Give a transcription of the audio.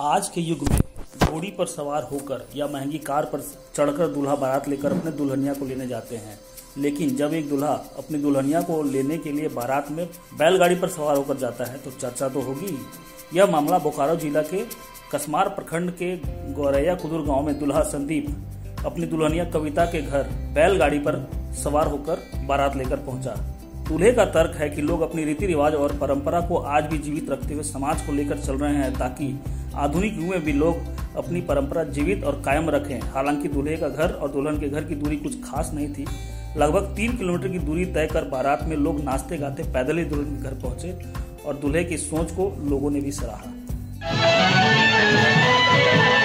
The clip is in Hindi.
आज के युग में घोड़ी पर सवार होकर या महंगी कार पर चढ़कर दूल्हा बारात लेकर अपने दुल्हनिया को लेने जाते हैं। लेकिन जब एक दूल्हा अपनी दुल्हनिया को लेने के लिए बारात में बैलगाड़ी पर सवार होकर जाता है तो चर्चा तो होगी। यह मामला बोकारो जिला के कसमार प्रखंड के गौरैया कुदुर गांव में दूल्हा संदीप अपनी दुल्हनिया कविता के घर बैलगाड़ी पर सवार होकर बारात लेकर पहुंचा। दूल्हे का तर्क है कि लोग अपनी रीति रिवाज और परंपरा को आज भी जीवित रखते हुए समाज को लेकर चल रहे हैं ताकि आधुनिक युग में भी लोग अपनी परंपरा जीवित और कायम रखें। हालांकि दूल्हे का घर और दुल्हन के घर की दूरी कुछ खास नहीं थी। लगभग 3 किलोमीटर की दूरी तय कर बारात में लोग नाचते गाते पैदल ही दुल्हन के घर पहुंचे और दूल्हे की सोच को लोगों ने भी सराहा।